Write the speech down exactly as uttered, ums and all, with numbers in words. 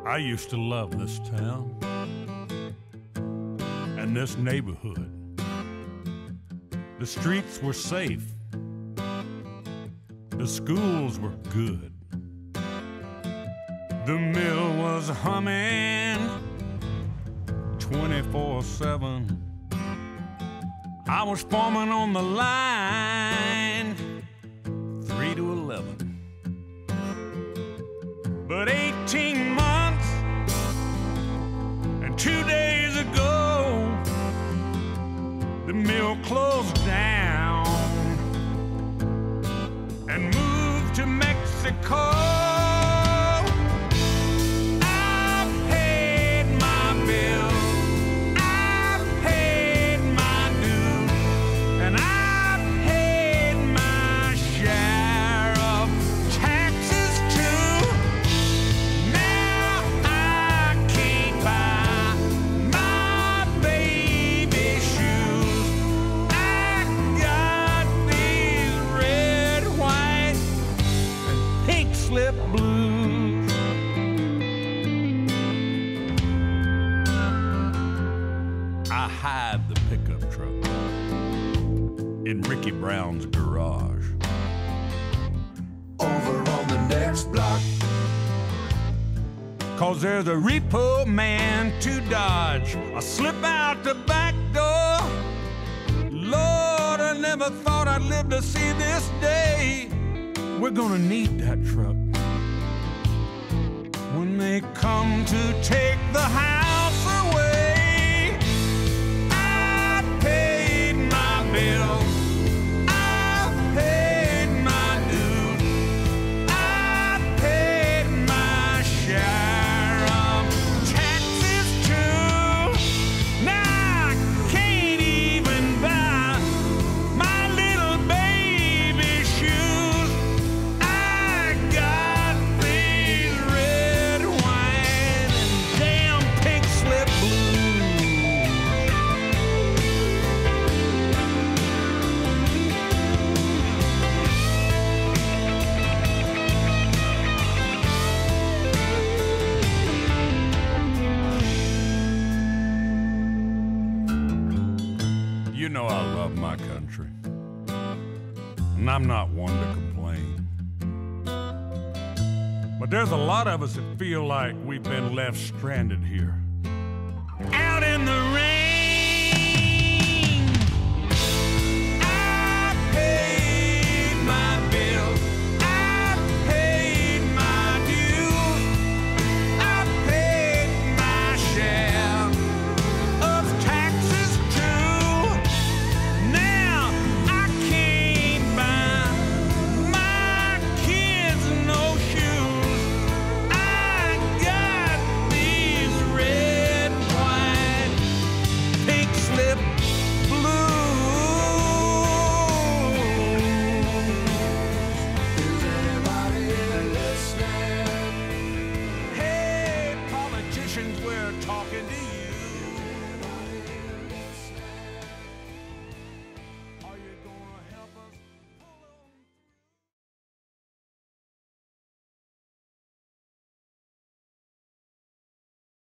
I used to love this town and this neighborhood. The streets were safe. The schools were good. The mill was humming twenty-four seven. I was foreman on the line three to eleven. But eighteen months and two days ago, the mill closed down and moved to Mexico. Slip blues. I hide the pickup truck in Ricky Brown's garage. Over on the next block, 'cause there's a repo man to dodge. I slip out the back door. Lord, I never thought I'd live to see this day. We're gonna need that truck when they come to take the house away. I paid my bill, I paid my dues, I paid my share of taxes too. Now I can't even buy my little baby shoes. I got these red, white, and damn pink slip blues. You know I love my country, and I'm not one to complain. But there's a lot of us that feel like we've been left stranded here, out in the rain.